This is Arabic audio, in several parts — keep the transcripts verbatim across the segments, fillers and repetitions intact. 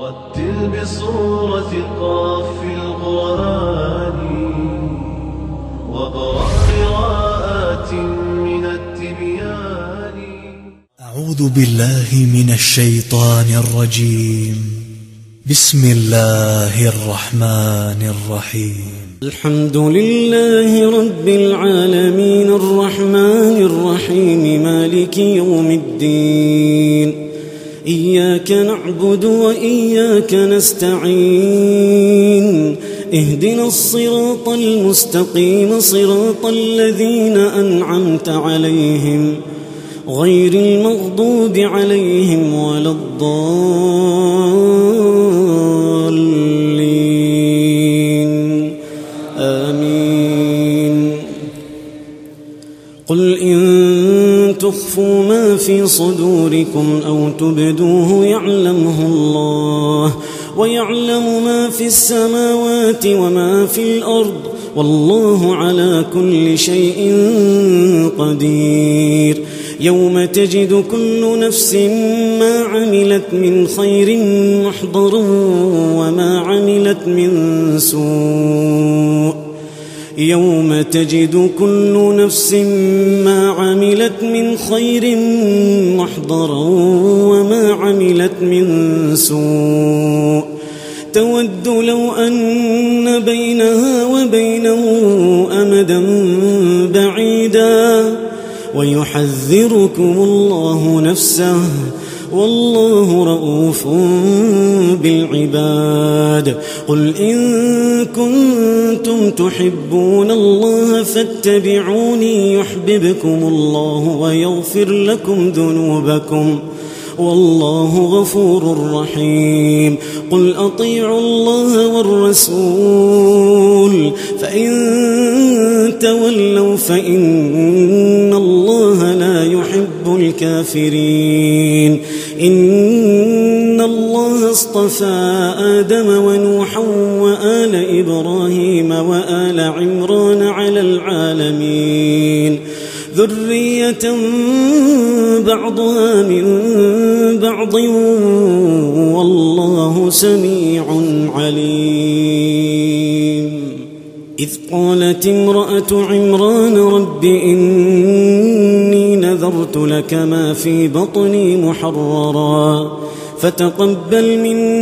رتل بصورة قاف القرآن وقرأ قراءات من التبيان. أعوذ بالله من الشيطان الرجيم. بسم الله الرحمن الرحيم. الحمد لله رب العالمين الرحمن الرحيم مالك يوم الدين. إياك نعبد وإياك نستعين. اهدنا الصراط المستقيم صراط الذين أنعمت عليهم غير المغضوب عليهم ولا الضالين آمين. قل إن تخفوا ما في صدوركم أو تبدوه يعلمه الله ويعلم ما في السماوات وما في الأرض والله على كل شيء قدير. يوم تجد كل نفس ما عملت من خير محضرا وما عملت من سوء يوم تجد كل نفس ما عملت من خير محضرا وما عملت من سوء تود لو أن بينها وبينه أمدا بعيدا ويحذركم الله نفسه والله رؤوف بالعباد. قل إن كنتم تحبون الله فاتبعوني يحببكم الله ويغفر لكم ذنوبكم والله غفور رحيم. قل أطيعوا الله والرسول فإن تولوا فإن الله لا يحب الكافرين. إن الله اصطفى آدم ونوحا وآل إبراهيم وآل عمران على العالمين ذرية بعضها من بعض والله سميع عليم. إذ قالت امرأة عمران رب إني نذرت لك ما في بطني محررا فتقبل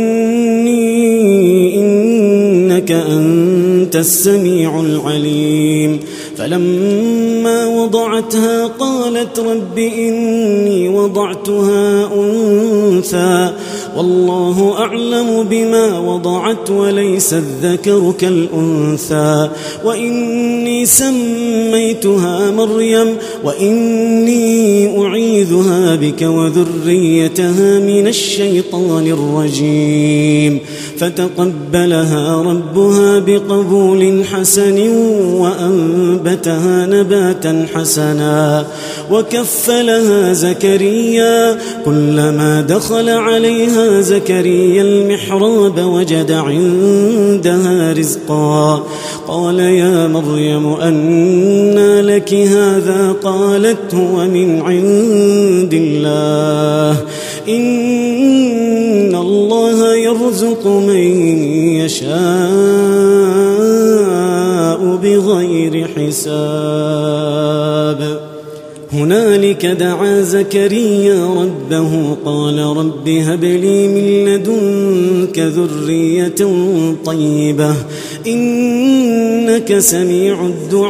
مني إنك أنت السميع العليم. فلما وضعتها قالت رب إني وضعتها أنثى والله أعلم بما وضعت وليس الذكر كالأنثى وإني سميتها مريم وإني أعيذها بك وذريتها من الشيطان الرجيم. فتقبلها ربها بقبول حسن وأنبتها نباتا حسنا وكفلها زكريا كلما دخل عليها زكريا المحراب وجد عندها رزقا قال يا مريم أنى لك هذا قالت هو من عند الله إن الله يرزق من يشاء بغير حساب. هنالك دعا زكريا ربه قال رب هب لي من لدنك ذرية طيبة إنك سميع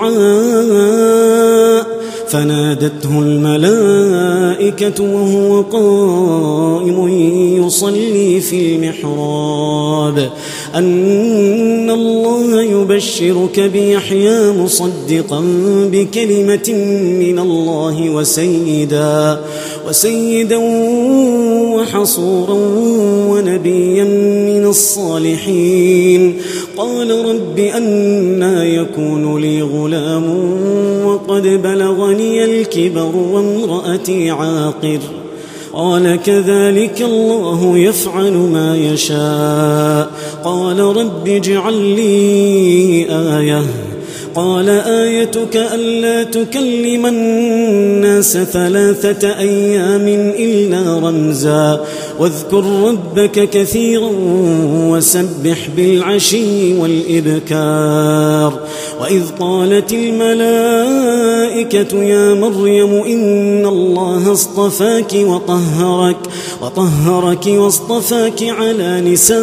الدعاء. فنادته الملائكة وهو قائم يصلي في المحراب أن الله يبشرك بيحيى مصدقا بكلمة من الله وسيدا وسيدا وحصورا ونبيا من الصالحين. قال رب أنى يكون لي غلام وقد بلغني الكبر وامرأتي عاقر قال كذلك الله يفعل ما يشاء. قال رب اجعل لي آية قال آيتك ألا تكلم الناس ثلاثة أيام إلا رمزا واذكر ربك كثيرا وسبح بالعشي والإبكار وإذ قالت الملائكة يا مريم إن الله اصطفاك وطهرك وطهرك واصطفاك على نساء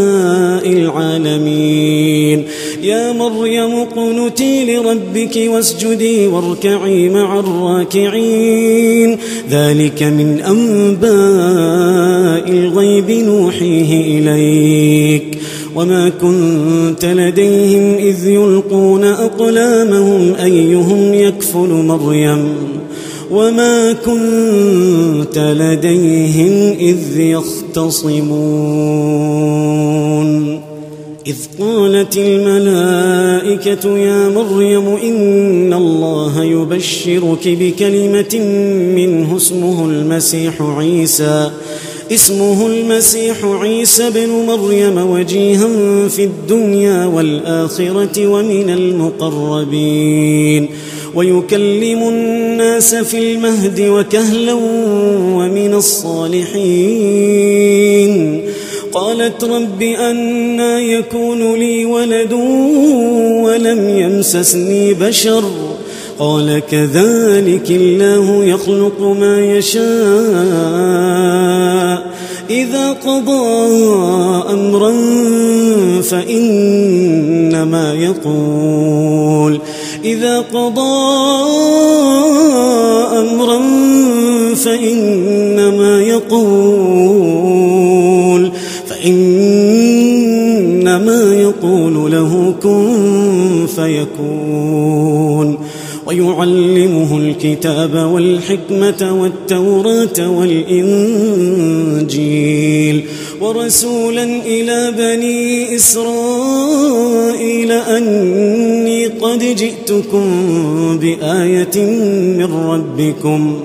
العالمين يا مريم اقنتي لربك واسجدي واركعي مع الراكعين ذلك من أنباء الغيب نوحيه إليك وما كنت لديهم إذ يلقون أقلامهم أيهم يكفل مريم وما كنت لديهم إذ يختصمون إذ قالت الملائكة يا مريم إن الله يبشرك بكلمة منه اسمه المسيح عيسى اسمه المسيح عيسى بن مريم وجيها في الدنيا والآخرة ومن المقربين ويكلم الناس في المهد وكهلا ومن الصالحين قالت رب أنى يكون لي ولد ولم يمسسني بشر قال كذلك الله يخلق ما يشاء إذا قضى أمرا فإنما يقول إذا قضى أمرا فإنما يقول فإنما يقول له كن فيكون ويعلمه الكتاب والحكمة والتوراة والإنجيل ورسولا إلى بني إسرائيل أني قد جئتكم بآية من ربكم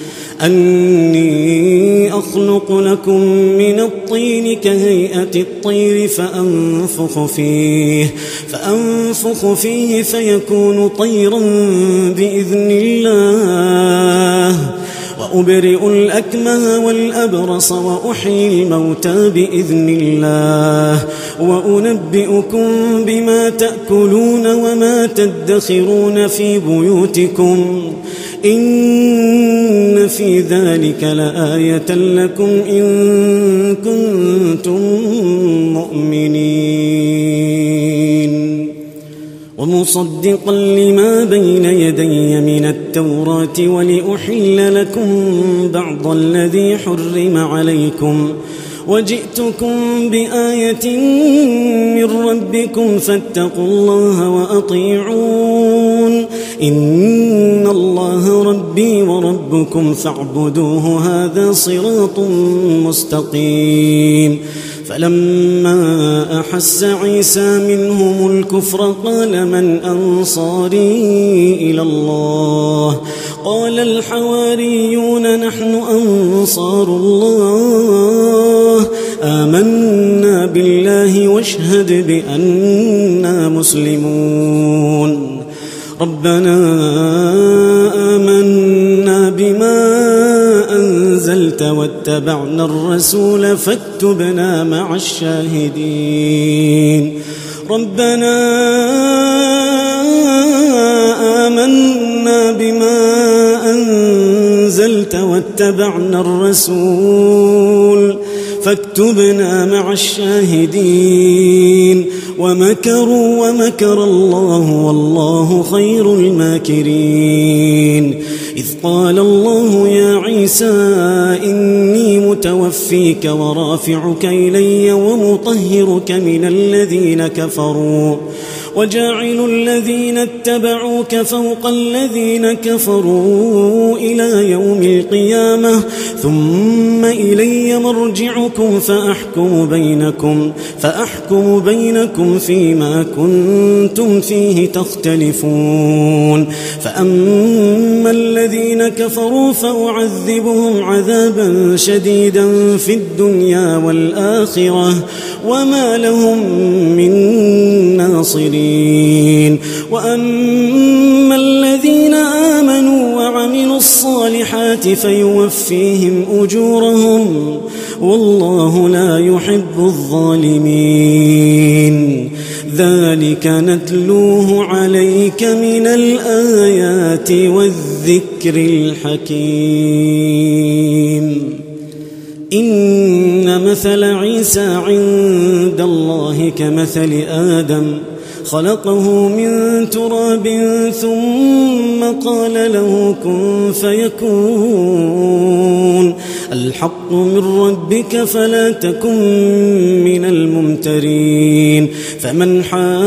أني أخلق لكم من الطين كهيئة الطير فأنفخ فيه فأنفخ فيه فيكون طيرا بإذن الله وأبرئ الأكمه والأبرص وأحيي الموتى بإذن الله وأنبئكم بما تأكلون وما تدخرون في بيوتكم إن في ذلك لآية لكم إن كنتم مؤمنين ومصدقا لما بين يدي من التوراة ولأحل لكم بعض الذي حرم عليكم وجئتكم بآية من ربكم فاتقوا الله وأطيعون إن الله ربي وربكم فاعبدوه هذا صراط مستقيم فلما أحس عيسى منهم الكفر قال من أنصاري إلى الله قال الحواريون نحن أنصار الله آمنا بالله واشهد بأننا مسلمون ربنا آمنا بما أنزلت واتبعنا الرسول فاكتبنا مع الشاهدين ربنا آمنا بما أنزلت واتبعنا الرسول فاكتبنا مع الشاهدين ومكروا ومكر الله والله خير الماكرين إذ قال الله يا عيسى إني متوفيك ورافعك إلي ومطهرك من الذين كفروا وجاعل الذين اتبعوك فوق الذين كفروا إلى يوم القيامة ثم إلي مرجعكم فأحكم بينكم فأحكم بينكم فيما كنتم فيه تختلفون فأما الذين كفروا فأعذبهم عذابا شديدا في الدنيا والآخرة وما لهم من ناصرين وأما الذين آمنوا وعملوا الصالحات فيوفيهم أجورهم والله لا يحب الظالمين. ذلك نتلوه عليك من الآيات والذكر الحكيم. إن مثل عيسى عند الله كمثل آدم خلقه من تراب ثم قال له كن فيكون. الحق من ربك فلا تكن من الممترين. فمن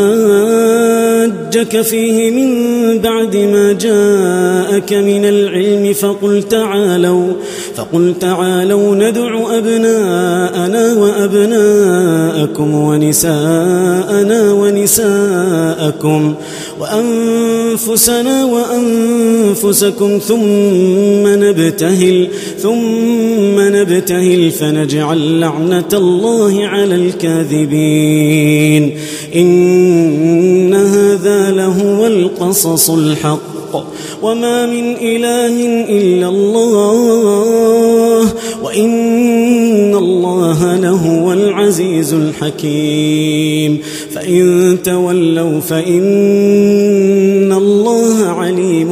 حاجك فيه من بعد ما جاءك من العلم فقل تعالوا فقل تعالوا ندع أبناءنا وأبناءكم ونساءنا ونساءكم وأنفسنا وأنفسكم ثم نبتهل ثم نبتهل فنجعل لعنة الله على الكاذبين. إن هذا لهو القصص الحق وما من إله إلا الله وإن الله لهو العزيز الحكيم. فإن تولوا فإن الله عليم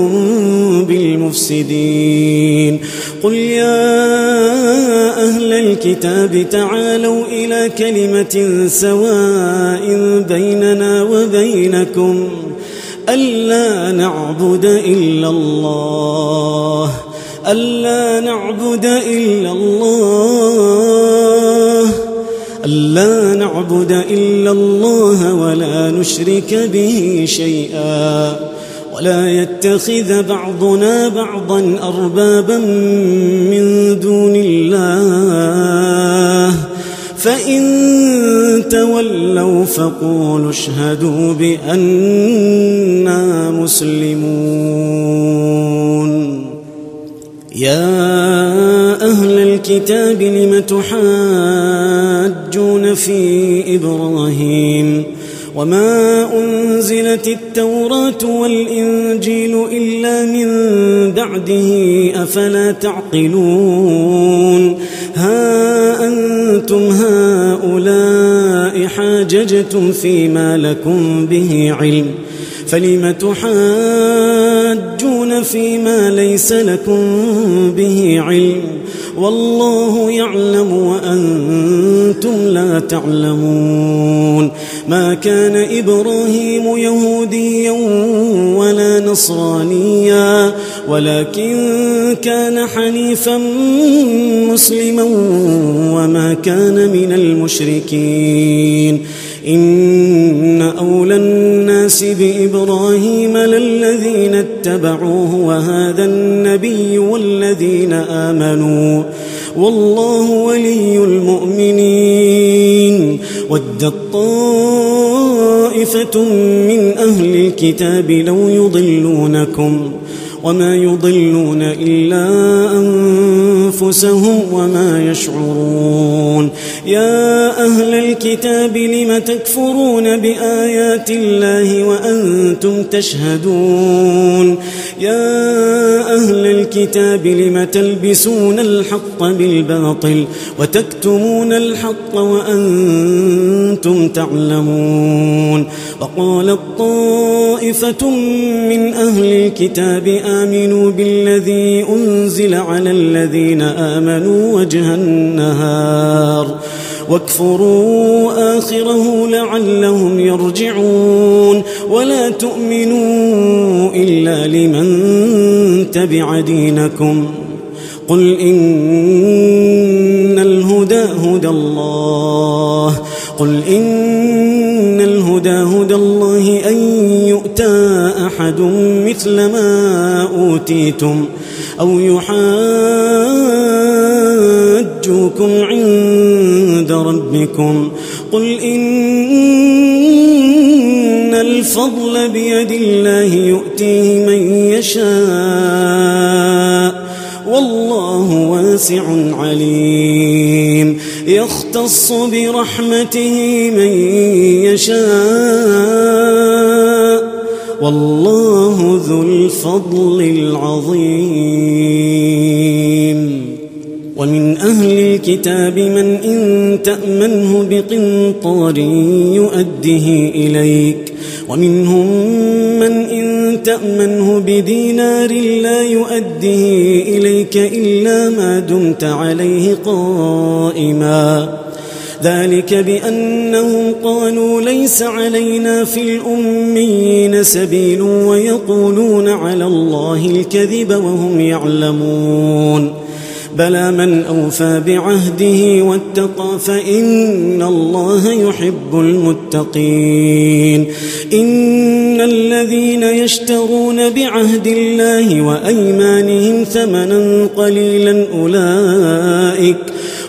بالمفسدين. قل يا أهل الكتاب تعالوا إلى كلمة سواء بيننا وبينكم ألا نعبد إلا الله ألا نعبد إلا الله ألا نعبد إلا الله ولا نشرك به شيئا ولا يتخذ بعضنا بعضا أربابا من دون الله فإن تولوا فقولوا اشهدوا بأننا مسلمون. يا أهل الكتاب لم تحاجون في إبراهيم وما أنزلت التوراة والإنجيل إلا من بعده أفلا تعقلون. ها أنتم هؤلاء حاججتم فيما لكم به علم فلم تحاجون فيما ليس لكم به علم والله يعلم وأنتم لا تعلمون. ما كان إبراهيم يهوديا ولا نصرانيا ولكن كان حنيفا مسلما وما كان من المشركين. إن أولى الناس بإبراهيم للذين اتبعوه وهذا النبي والذين آمنوا والله ولي المؤمنين. ودت طائفة من أهل الكتاب لو يضلونكم وما يضلون إلا أنفسهم وما يشعرون. يا أهل الكتاب لم تكفرون بآيات الله وأنتم تشهدون. يا أهل الكتاب لم تلبسون الحق بالباطل وتكتمون الحق وأنتم تعلمون. وقالت طائفة من أهل الكتاب آمنوا بالذي أنزل على الذين آمنوا وجه النهار واكفروا آخره لعلهم يرجعون. ولا تؤمنوا إلا لمن تبع دينكم. قل إن الهدى هدى الله قل إن الهدى هدى الله أن يؤتى أحد مثل ما أوتيتم أو يحاجوكم عند ربكم. قل إن الفضل بيد الله يؤتيه من يشاء والله واسع عليم. يختص برحمته من يشاء والله ذو الفضل العظيم. ومن أهل الكتاب من إن تأمنه بقنطار يؤده إليك، ومنهم من إن تأمنه بدينار لا يؤده إليك إلا ما دمت عليه قائما، ذلك بأنهم قالوا ليس علينا في الأميين سبيل ويقولون على الله الكذب وهم يعلمون. بلى من أوفى بعهده واتقى فإن الله يحب المتقين. إن الذين يشترون بعهد الله وأيمانهم ثمنا قليلا أولئك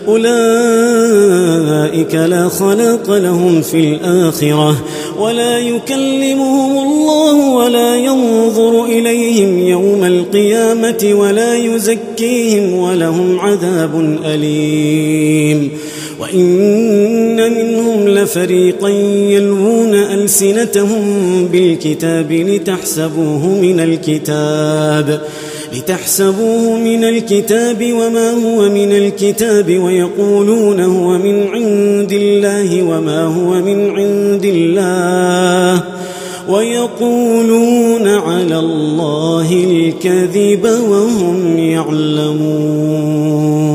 أولئك لا خلاق لهم في الآخرة، ولا يكلمهم الله ولا ينظر إليهم يوم القيامة ولا يزكيهم ولهم عذاب أليم. وإن منهم لفريقا يلوون ألسنتهم بالكتاب لتحسبوه من الكتاب لتحسبوه من الكتاب وما هو من الكتاب ويقولون هو من عند الله وما هو من عند الله ويقولون على الله الكذب وهم يعلمون.